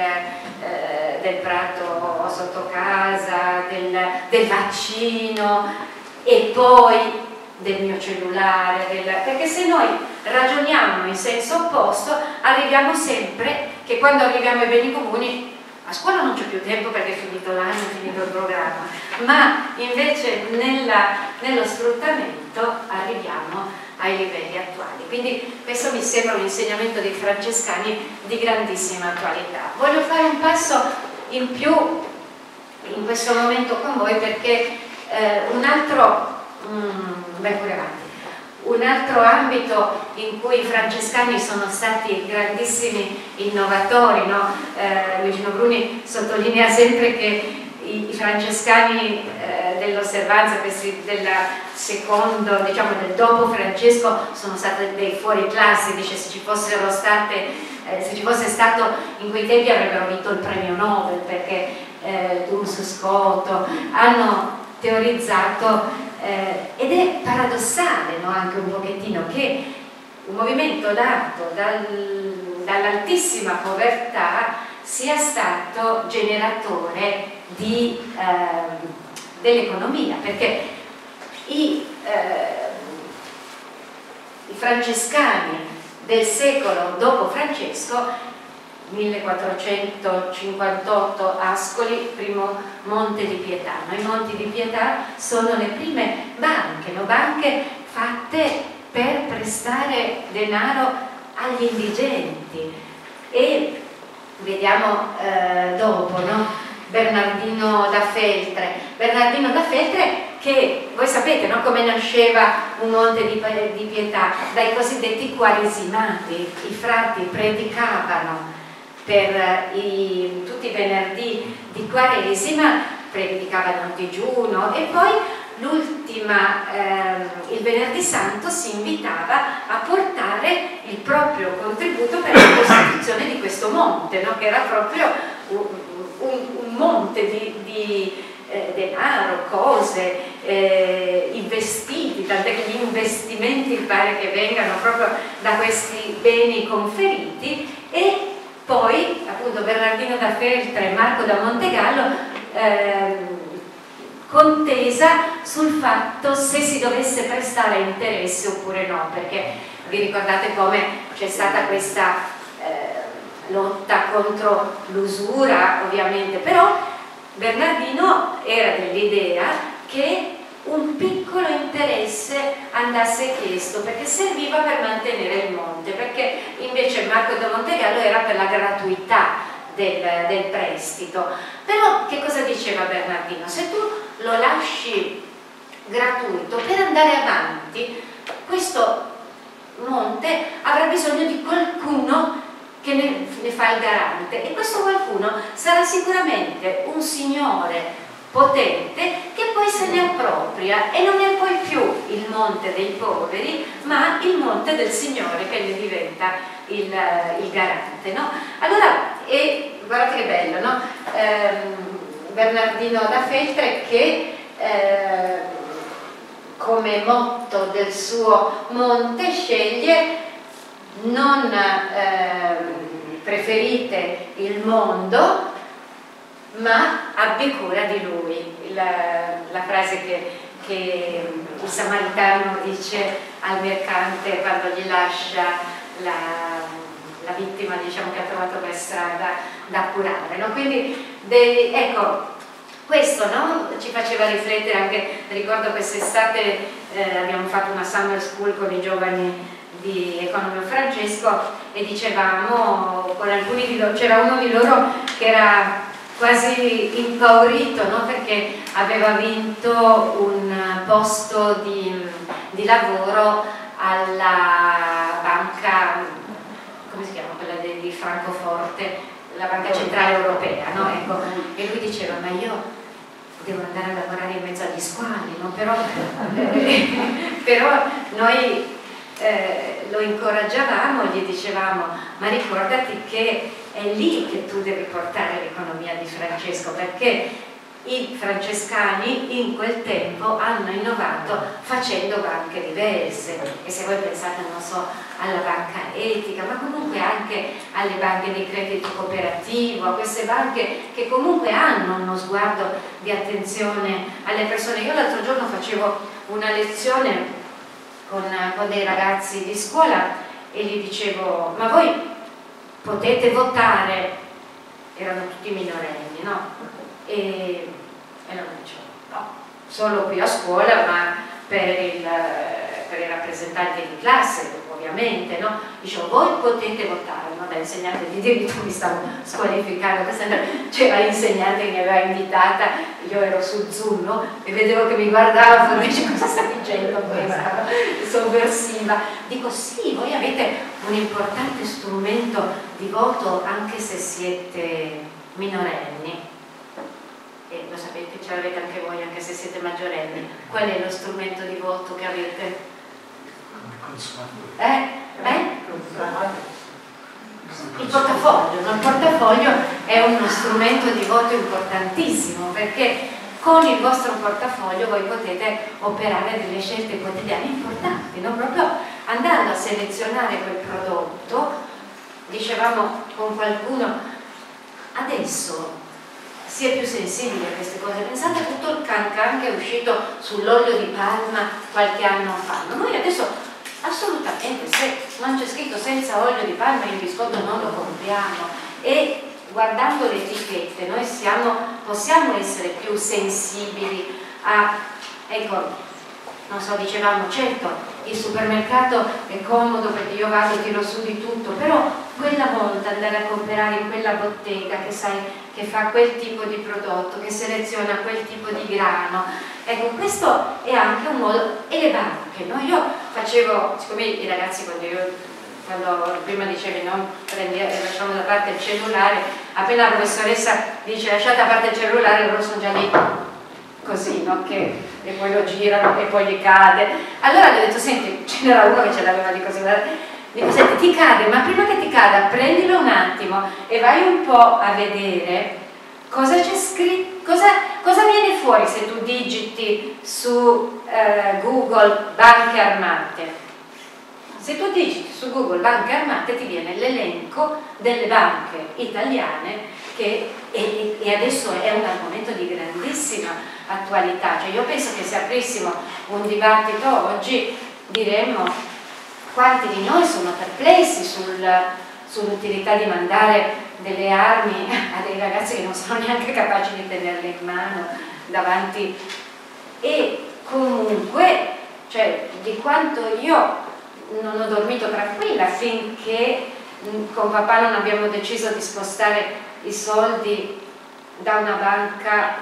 eh, del prato sotto casa, del, del vaccino, e poi del mio cellulare, del... perché se noi ragioniamo in senso opposto arriviamo sempre che quando arriviamo ai beni comuni a scuola non c'è più tempo perché è finito l'anno, è finito il programma, ma invece nella, nello sfruttamento arriviamo ai livelli attuali. Quindi questo mi sembra un insegnamento dei francescani di grandissima attualità. Voglio fare un passo in più in questo momento con voi perché eh, un altro mm, beh, pure avanti, un altro ambito in cui i francescani sono stati grandissimi innovatori, no? eh, Luigino Bruni sottolinea sempre che i, i francescani eh, dell'osservanza, questi del secondo, diciamo del dopo Francesco, sono stati dei fuori classe, dice se ci fossero state, eh, se ci fosse stato in quei tempi avrebbero vinto il premio Nobel, perché eh, Duns Scoto hanno teorizzato. Eh, ed è paradossale, no, anche un pochettino, che un movimento nato dal, dall'altissima povertà sia stato generatore di, eh, dell'economia, perché i, eh, i francescani del secolo dopo Francesco, millequattrocentocinquantotto Ascoli, primo Monte di Pietà. No? I Monti di Pietà sono le prime banche, no? Banche fatte per prestare denaro agli indigenti. E vediamo eh, dopo, no? Bernardino da Feltre. Bernardino da Feltre che, voi sapete, no? Come nasceva un Monte di, di Pietà? Dai cosiddetti quaresimati. I frati predicavano per i, tutti i venerdì di Quaresima, predicavano il digiuno, e poi l'ultima, eh, il venerdì santo si invitava a portare il proprio contributo per la costituzione di questo monte, no? Che era proprio un, un, un monte di, di eh, denaro, cose, eh, i vestiti, tant'è che gli investimenti pare che vengano proprio da questi beni conferiti. E poi appunto Bernardino da Feltre e Marco da Montegallo ehm, contesa sul fatto se si dovesse prestare interessi oppure no, perché vi ricordate come c'è stata questa eh, lotta contro l'usura, ovviamente, però Bernardino era dell'idea che un piccolo interesse andasse chiesto perché serviva per mantenere il monte, perché invece Marco da Montegallo era per la gratuità del, del prestito. Però che cosa diceva Bernardino? Se tu lo lasci gratuito per andare avanti, questo monte avrà bisogno di qualcuno che ne, ne fa il garante, e questo qualcuno sarà sicuramente un signore potente che poi se ne appropria e non è poi più il monte dei poveri ma il monte del Signore che ne diventa il, il garante, no? Allora, e guardate che bello, no? Ehm, Bernardino da Feltre che eh, come motto del suo monte sceglie: non eh, preferite il mondo ma abbi cura di lui. La, la frase che, che il samaritano dice al mercante quando gli lascia la, la vittima, diciamo, che ha trovato per strada da curare, no? Quindi dei, ecco, questo, no? Ci faceva riflettere anche, ricordo quest'estate eh, abbiamo fatto una summer school con i giovani di Economio Francesco e dicevamo con alcuni di loro, c'era uno di loro che era quasi impaurito, no? Perché aveva vinto un posto di, di lavoro alla banca, come si chiama, quella di, di Francoforte, la banca centrale europea, no? Ecco. E lui diceva: ma io devo andare a lavorare in mezzo agli squali, no? Però, eh, però noi eh, lo incoraggiavamo, gli dicevamo: ma ricordati che è lì che tu devi portare l'economia di Francesco, perché i francescani in quel tempo hanno innovato facendo banche diverse. E se voi pensate, non so, alla banca etica, ma comunque anche alle banche di credito cooperativo, a queste banche che comunque hanno uno sguardo di attenzione alle persone. Io l'altro giorno facevo una lezione con, con dei ragazzi di scuola e gli dicevo: ma voi potete votare? Erano tutti minorenni, no? E, e loro dicevano: no, solo qui a scuola, ma per, il, per i rappresentanti di classe ovviamente, no? Dicevo: voi potete votare, no? Da insegnante di diritto mi stavo squalificando, c'era l'insegnante che mi aveva invitata, io ero su Zoom, no? E vedevo che mi guardava e dice: cosa sta dicendo questa, no? Sovversiva. Dico: sì, voi avete un importante strumento di voto anche se siete minorenni. E lo sapete, ce l'avete anche voi, anche se siete maggiorenni. Qual è lo strumento di voto che avete? Come consumatore. Eh? Eh? Il portafoglio, no? Il portafoglio è uno strumento di voto importantissimo, perché con il vostro portafoglio voi potete operare delle scelte quotidiane importanti, no? Proprio andando a selezionare quel prodotto. Dicevamo con qualcuno, adesso si è più sensibili a queste cose. Pensate a tutto il cancan che è uscito sull'olio di palma qualche anno fa. Noi adesso assolutamente, se non c'è scritto senza olio di palma, il biscotto non lo compriamo. E guardando le etichette noi siamo, possiamo essere più sensibili a, ecco, non so, dicevamo, certo il supermercato è comodo perché io vado e tiro su di tutto, però quella volta andare a comprare in quella bottega che sai che fa quel tipo di prodotto, che seleziona quel tipo di grano, ecco, questo è anche un modo. E le banche, no? Io facevo, siccome i ragazzi, quando io quando prima dicevi non prendi, lasciamo da parte il cellulare, appena la professoressa dice lasciate da parte il cellulare, loro sono già lì così, no? Che, e poi lo girano e poi gli cade. Allora gli ho detto: senti, ce n'era uno che ce l'aveva di così, dico: senti, ti cade, ma prima che ti cada prendilo un attimo e vai un po' a vedere cosa c'è scritto, cosa, cosa viene fuori se tu digiti su eh, Google banche armate. Se tu digiti su Google banche armate ti viene l'elenco delle banche italiane che, e, e adesso è un argomento di grandissima attualità. Cioè io penso che se aprissimo un dibattito oggi diremmo: quanti di noi sono perplessi sul, sull'utilità di mandare delle armi a dei ragazzi che non sono neanche capaci di tenerle in mano davanti. E comunque, cioè, di quanto io non ho dormito tranquilla finché con papà non abbiamo deciso di spostare i soldi da una banca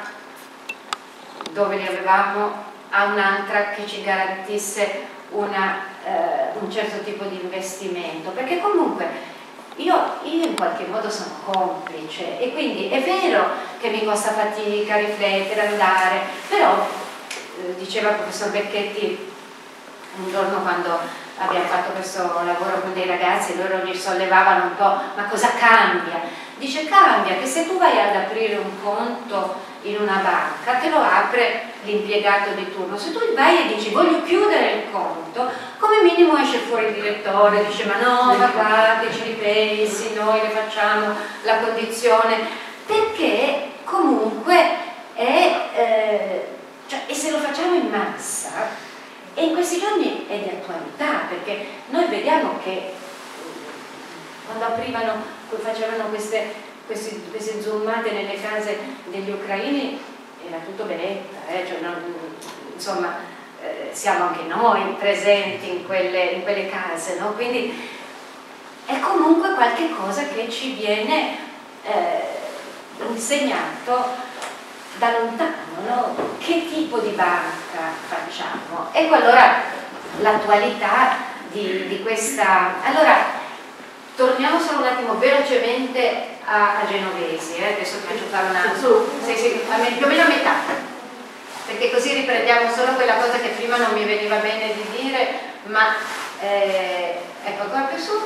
dove li avevamo a un'altra che ci garantisse una, eh, un certo tipo di investimento, perché comunque io, io in qualche modo sono complice, e quindi è vero che mi costa fatica riflettere, andare, però eh, diceva il professor Becchetti un giorno, quando abbiamo fatto questo lavoro con dei ragazzi, loro gli sollevavano un po', ma cosa cambia? Dice, cambia che se tu vai ad aprire un conto in una banca, te lo apre l'impiegato di turno. Se tu vai e dici voglio chiudere il conto, come minimo esce fuori il direttore, dice ma no, ma guardi, ci ripensi, noi le facciamo la condizione, perché comunque è, eh, cioè, e se lo facciamo in massa, e in questi giorni è di attualità, perché noi vediamo che quando aprivano, facevano queste, queste, queste zoomate nelle case degli ucraini, era tutto benetta, eh? Cioè non, insomma eh, siamo anche noi presenti in quelle, in quelle case, no? Quindi è comunque qualche cosa che ci viene eh, insegnato da lontano, no? Che tipo di banca facciamo? Ecco allora l'attualità di, di questa... Allora, torniamo solo un attimo velocemente a, a Genovesi, eh? Adesso ti faccio fare una... Sì, sì, a me, più o meno a metà, perché così riprendiamo solo quella cosa che prima non mi veniva bene di dire, ma eh, ecco, ancora più su.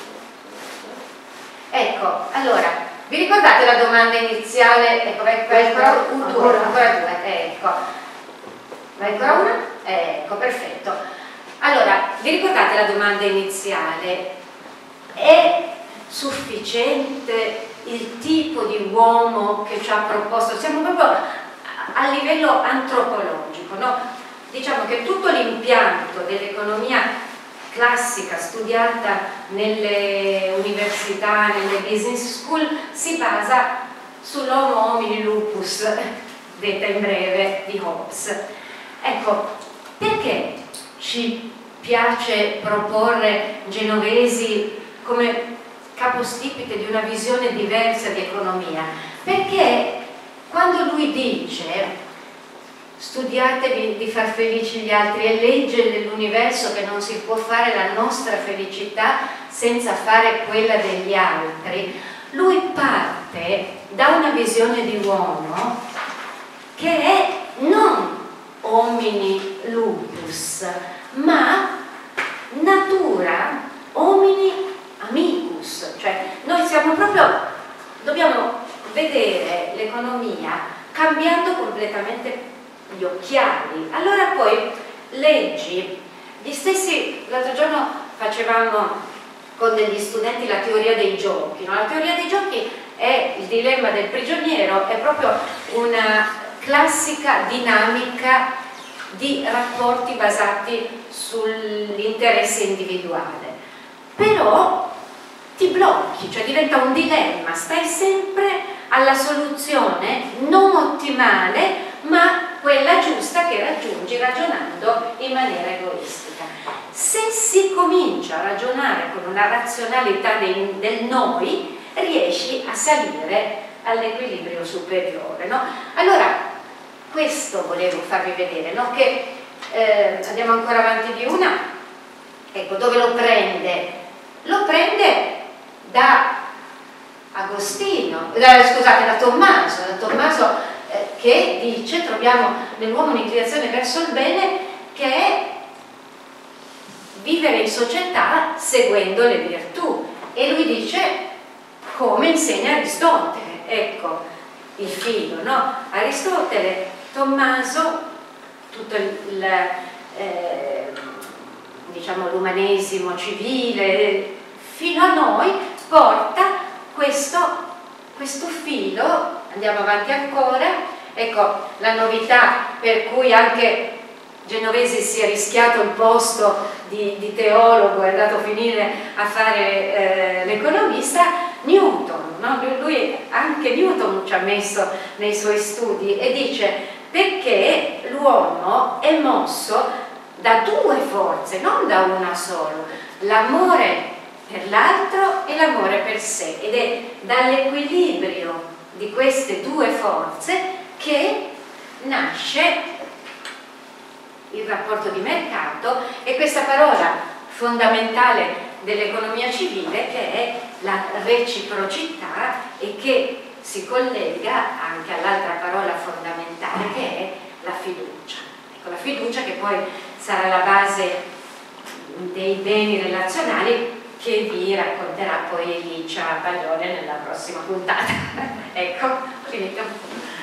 Ecco, allora, vi ricordate la domanda iniziale? Ecco, vai, vai ancora un turno, ancora due, ecco. Vai ancora una? Ecco, perfetto. Allora, vi ricordate la domanda iniziale? È sufficiente il tipo di uomo che ci ha proposto? Siamo proprio a livello antropologico, no? Diciamo che tutto l'impianto dell'economia classica studiata nelle università, nelle business school, si basa sull'homo homini lupus, detta in breve, di Hobbes. Ecco, perché ci piace proporre Genovesi come capostipite di una visione diversa di economia? Perché quando lui dice studiatevi di far felici gli altri e legge nell'universo che non si può fare la nostra felicità senza fare quella degli altri, lui parte da una visione di uomo che è non homini lupus, ma natura homini amicus, cioè noi siamo proprio, dobbiamo vedere l'economia cambiando completamente gli occhiali. Allora poi leggi gli stessi, l'altro giorno facevamo con degli studenti la teoria dei giochi, no? La teoria dei giochi è il dilemma del prigioniero, è proprio una classica dinamica di rapporti basati sull'interesse individuale, però ti blocchi, cioè diventa un dilemma, stai sempre alla soluzione non ottimale ma quella giusta che raggiungi ragionando in maniera egoistica. Se si comincia a ragionare con una razionalità del, del noi, riesci a salire all'equilibrio superiore, no? Allora, questo volevo farvi vedere, no? Che eh, andiamo ancora avanti di una, ecco, dove lo prende? Lo prende da Agostino, da, scusate, da Tommaso, da Tommaso eh, che dice, troviamo nell'uomo un'inclinazione verso il bene che è vivere in società seguendo le virtù, e lui dice come insegna Aristotele, ecco il filo, no? Aristotele, Tommaso, tutto il, eh, diciamo l'umanesimo civile fino a noi porta questo, questo filo. Andiamo avanti ancora, ecco la novità per cui anche Genovesi si è rischiato il posto di, di teologo, è andato a finire a fare eh, l'economista. Newton, no? Lui anche Newton ci ha messo nei suoi studi e dice perché l'uomo è mosso da due forze, non da una sola, l'amore per l'altro e l'amore per sé, ed è dall'equilibrio di queste due forze che nasce il rapporto di mercato, e questa parola fondamentale dell'economia civile, che è la reciprocità e che si collega anche all'altra parola fondamentale, che è la fiducia. Ecco, la fiducia che poi sarà la base dei beni relazionali, che vi racconterà poi Elicia Baglione nella prossima puntata. Ecco, finito.